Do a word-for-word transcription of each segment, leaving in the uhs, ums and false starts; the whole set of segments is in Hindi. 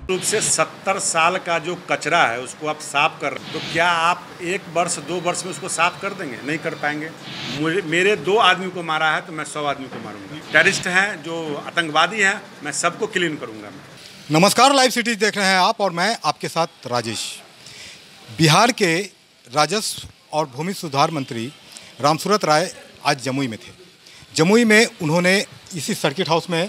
रूप से सत्तर साल का जो कचरा है उसको आप साफ कर रहे हैं, तो क्या आप एक वर्ष दो वर्ष में उसको साफ कर देंगे? नहीं कर पाएंगे। मुझे मेरे दो आदमी को मारा है तो मैं सौ आदमी को मारूंगा। टेररिस्ट हैं, जो आतंकवादी हैं, मैं सबको क्लीन करूंगा। मैं नमस्कार, लाइव सिटीज देख रहे हैं आप और मैं आपके साथ राजेश। बिहार के राजस्व और भूमि सुधार मंत्री रामसूरत राय आज जमुई में थे। जमुई में उन्होंने इसी सर्किट हाउस में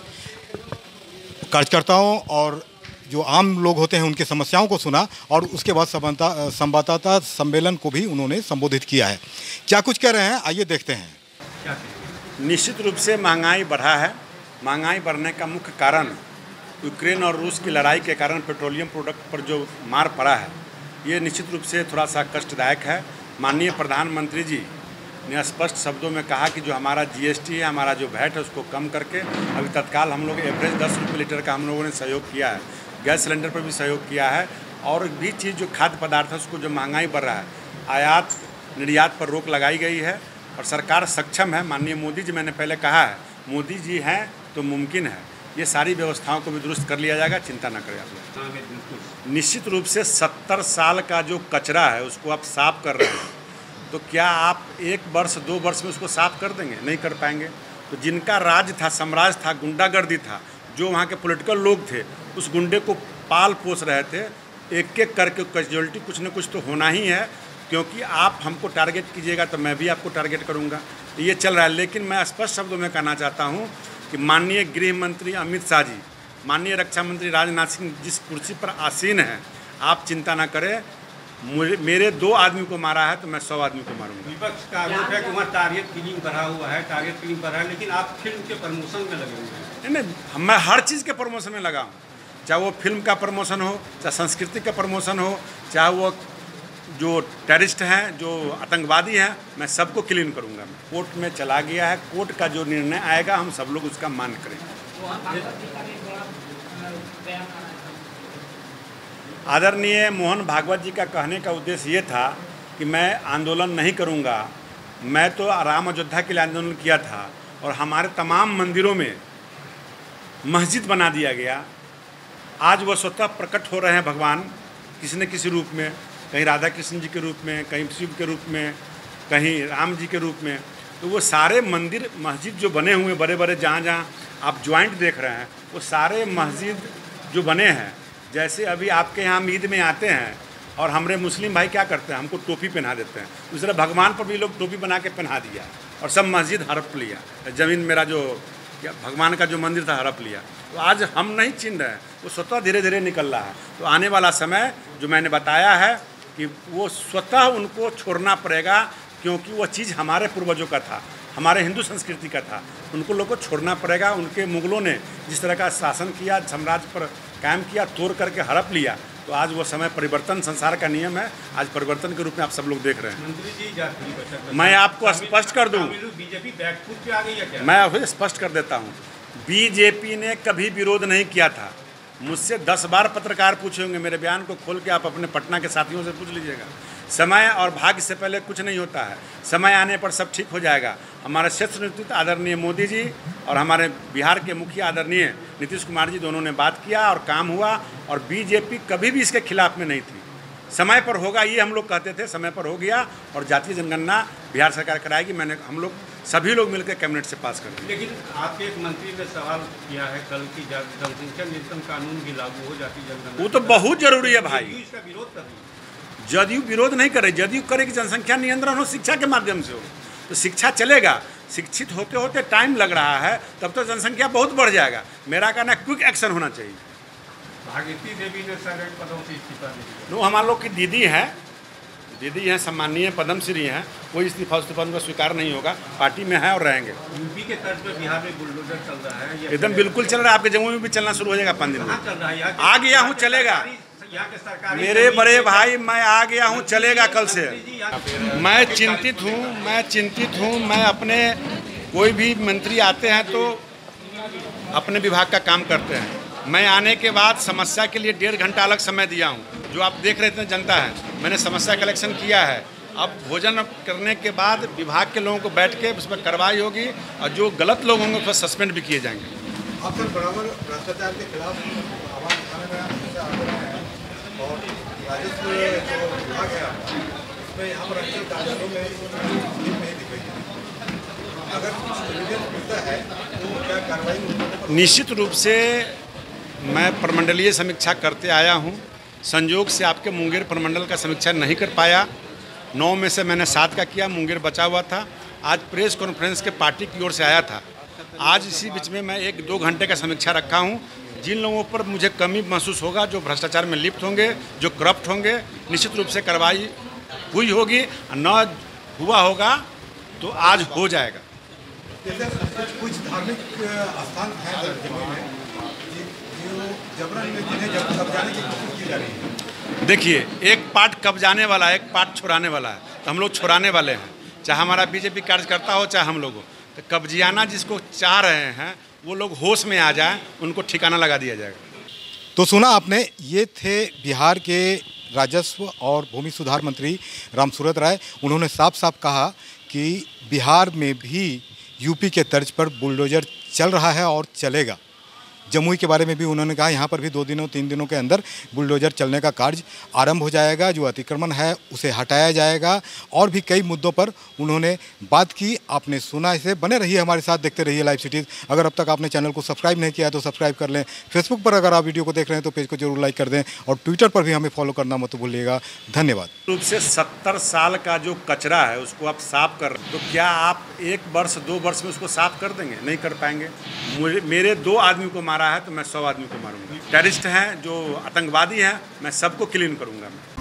कार्यकर्ताओं और जो आम लोग होते हैं उनकी समस्याओं को सुना और उसके बाद संवाददाता सम्मेलन को भी उन्होंने संबोधित किया है। क्या कुछ कह रहे हैं, आइए देखते हैं। निश्चित रूप से महंगाई बढ़ा है। महंगाई बढ़ने का मुख्य कारण यूक्रेन और रूस की लड़ाई के कारण पेट्रोलियम प्रोडक्ट पर जो मार पड़ा है, ये निश्चित रूप से थोड़ा सा कष्टदायक है। माननीय प्रधानमंत्री जी ने स्पष्ट शब्दों में कहा कि जो हमारा जीएसटी है, हमारा जो वैट है, उसको कम करके अभी तत्काल हम लोग एवरेज दस रुपये लीटर का हम लोगों ने सहयोग किया है। गैस सिलेंडर पर भी सहयोग किया है। और भी चीज़ जो खाद्य पदार्थ है उसको जो महंगाई बढ़ रहा है, आयात निर्यात पर रोक लगाई गई है और सरकार सक्षम है। माननीय मोदी जी, मैंने पहले कहा है, मोदी जी हैं तो मुमकिन है। ये सारी व्यवस्थाओं को भी दुरुस्त कर लिया जाएगा, चिंता न करें आप लोग। निश्चित रूप से सत्तर साल का जो कचरा है उसको आप साफ कर रहे हैं, तो क्या आप एक वर्ष दो वर्ष में उसको साफ कर देंगे? नहीं कर पाएंगे। तो जिनका राज था, साम्राज्य था, गुंडागर्दी था, जो वहाँ के पॉलिटिकल लोग थे, उस गुंडे को पाल पोस रहे थे। एक एक करके कैजुअलिटी कुछ न कुछ तो होना ही है, क्योंकि आप हमको टारगेट कीजिएगा तो मैं भी आपको टारगेट करूँगा। ये चल रहा है। लेकिन मैं स्पष्ट शब्दों में कहना चाहता हूँ कि माननीय गृह मंत्री अमित शाह जी, माननीय रक्षा मंत्री राजनाथ सिंह जिस कुर्सी पर आसीन हैं, आप चिंता ना करें। मुझे मेरे दो आदमी को मारा है तो मैं सौ आदमी को मारूंगा। विपक्ष का आरोप है कि वहाँ टारगेट किलिंग बढ़ा हुआ है, टारगेट किलिंग बढ़ा है, लेकिन आप फिल्म के प्रमोशन में लगे हुए हैं। नहीं नहीं, मैं हर चीज़ के प्रमोशन में लगा हूँ। चाहे वो फिल्म का प्रमोशन हो, चाहे संस्कृति का प्रमोशन हो, चाहे वो जो टेररिस्ट हैं, जो आतंकवादी हैं, मैं सबको क्लीन करूँगा। मैं कोर्ट में चला गया है। कोर्ट का जो निर्णय आएगा हम सब लोग उसका मान करेंगे। आदरणीय मोहन भागवत जी का कहने का उद्देश्य ये था कि मैं आंदोलन नहीं करूंगा। मैं तो राम अयोध्या के लिए आंदोलन किया था और हमारे तमाम मंदिरों में मस्जिद बना दिया गया। आज वह स्वतः प्रकट हो रहे हैं भगवान किसी न किसी रूप में, कहीं राधा कृष्ण जी के रूप में, कहीं शिव के रूप में, कहीं राम जी के रूप में। तो वो सारे मंदिर मस्जिद जो बने हुए बड़े बड़े, जहाँ जहाँ आप ज्वाइंट देख रहे हैं, वो सारे मस्जिद जो बने हैं, जैसे अभी आपके यहाँ ईद में आते हैं और हमारे मुस्लिम भाई क्या करते हैं, हमको टोपी पहना देते हैं। दूसरा भगवान पर भी लोग टोपी बना के पहना दिया और सब मस्जिद हड़प लिया। ज़मीन मेरा जो भगवान का जो मंदिर था हड़प लिया। तो आज हम नहीं छीन रहे हैं, वो स्वतः धीरे धीरे निकल रहा है। तो आने वाला समय जो मैंने बताया है कि वो स्वतः उनको छोड़ना पड़ेगा, क्योंकि वो चीज़ हमारे पूर्वजों का था, हमारे हिंदू संस्कृति का था। उनको लोगों को छोड़ना पड़ेगा। उनके मुगलों ने जिस तरह का शासन किया, साम्राज्य पर कायम किया, तोड़ करके हड़प लिया। तो आज वो समय परिवर्तन, संसार का नियम है। आज परिवर्तन के रूप में आप सब लोग देख रहे हैं। मंत्री जी, मैं आपको स्पष्ट कर दूं, बीजेपी बैकफुट पे आ गई है क्या? मैं अभी स्पष्ट कर देता हूं, बीजेपी ने कभी विरोध नहीं किया था। मुझसे दस बार पत्रकार पूछे होंगे, मेरे बयान को खोल के आप अपने पटना के साथियों से पूछ लीजिएगा। समय और भाग्य से पहले कुछ नहीं होता है। समय आने पर सब ठीक हो जाएगा। हमारे शीर्ष नेतृत्व आदरणीय मोदी जी और हमारे बिहार के मुखिया आदरणीय नीतीश कुमार जी, दोनों ने बात किया और काम हुआ। और बीजेपी कभी भी इसके खिलाफ में नहीं थी। समय पर होगा ये हम लोग कहते थे, समय पर हो गया और जातीय जनगणना बिहार सरकार कराएगी। मैंने हम लोग सभी लोग मिलकर कैबिनेट से पास कर दिया। लेकिन आपके एक मंत्री ने सवाल किया है कल की जनसंख्या नियंत्रण कानून भी लागू हो, जातीय जनगणना, वो तो बहुत जरूरी है भाई। इसका विरोध कर रही है। जदयू विरोध नहीं करे, जदयू करे कि जनसंख्या नियंत्रण हो, शिक्षा के माध्यम से हो, तो शिक्षा चलेगा। शिक्षित होते होते टाइम लग रहा है, तब तो जनसंख्या बहुत बढ़ जाएगा। मेरा कहना क्विक एक्शन होना चाहिए। भागीरथी देवी ने सारे पदों से इस्तीफा दे दिया। वो हमारे लोग की दीदी है, दीदी हैं, सम्मानीय पद्मश्री हैं। कोई इस्तीफा उस्तीफा उनका स्वीकार नहीं होगा। पार्टी में है और रहेंगे। यूपी के तर्ज पे बिहार में बुलडोजर चल रहा है, एकदम बिल्कुल चल रहा है। आपके जम्मू में भी चलना शुरू हो जाएगा पाँच दिन में। चल रहा है, आ गया हूँ, चलेगा। यहाँ के सरकारी मेरे बड़े भाई, मैं आ गया हूँ, चलेगा कल से। मैं चिंतित हूँ, मैं चिंतित हूँ। मैं अपने, कोई भी मंत्री आते हैं तो अपने विभाग का काम करते हैं। मैं आने के बाद समस्या के लिए डेढ़ घंटा अलग समय दिया हूँ। जो आप देख रहे थे जनता है, मैंने समस्या कलेक्शन किया है। अब भोजन करने के बाद विभाग के लोगों को बैठ के उस पर कार्रवाई होगी और जो गलत लोग होंगे उस पर सस्पेंड भी किए जाएंगे। आप सर बराबर भ्रष्टाचार के खिलाफ आवाज थाने में आप हमेशा आते रहे हैं और राजस्व जो विभाग है आपका, इसमें यहाँ पर अक्सर कार्यालयों में भीड़ नहीं दिख रही है। अगर कुछ एविडेंस मिलता है तो क्या कार्रवाई होगी? निश्चित रूप से मैं प्रमंडलीय समीक्षा करते आया हूँ। संयोग से आपके मुंगेर प्रमंडल का समीक्षा नहीं कर पाया। नौ में से मैंने सात का किया, मुंगेर बचा हुआ था। आज प्रेस कॉन्फ्रेंस के पार्टी की ओर से आया था। आज इसी बीच में मैं एक दो घंटे का समीक्षा रखा हूँ। जिन लोगों पर मुझे कमी महसूस होगा, जो भ्रष्टाचार में लिप्त होंगे, जो करप्ट होंगे, निश्चित रूप से कार्रवाई हुई होगी। न हुआ होगा तो आज हो जाएगा। जैसे कुछ कुछ धार्मिक स्थान हैं जमुई में जो जबरन में जिन्हें जब कब्जाने की कोशिश की जा रही है। देखिए, एक पार्ट कब्जाने वाला है, एक पार्ट छुड़ाने वाला है। तो हम लोग छुड़ाने वाले हैं, चाहे हमारा बीजेपी कार्यकर्ता हो, चाहे हम लोग हो। तो कब्जियाना जिसको चाह रहे हैं वो लोग होश में आ जाएं, उनको ठिकाना लगा दिया जाएगा। तो सुना आपने, ये थे बिहार के राजस्व और भूमि सुधार मंत्री रामसूरत राय। उन्होंने साफ साफ कहा कि बिहार में भी यूपी के तर्ज पर बुलडोजर चल रहा है और चलेगा। जमुई के बारे में भी उन्होंने कहा यहाँ पर भी दो दिनों तीन दिनों के अंदर बुलडोजर चलने का कार्य आरंभ हो जाएगा। जो अतिक्रमण है उसे हटाया जाएगा और भी कई मुद्दों पर उन्होंने बात की। आपने सुना इसे। बने रहिए हमारे साथ, देखते रहिए लाइव सिटीज़। अगर अब तक आपने चैनल को सब्सक्राइब नहीं किया है तो सब्सक्राइब कर लें। फेसबुक पर अगर आप वीडियो को देख रहे हैं तो पेज को जरूर लाइक कर दें और ट्विटर पर भी हमें फॉलो करना मत भूलिएगा। धन्यवाद। रूप से सत्तर साल का जो कचरा है उसको आप साफ कर रहे हैं, तो क्या आप एक वर्ष दो वर्ष में उसको साफ कर देंगे? नहीं कर पाएंगे। मेरे दो आदमी को मारा है तो मैं सौ आदमी को मारूंगा। टेररिस्ट हैं, जो आतंकवादी हैं, मैं सबको क्लीन करूंगा मैं।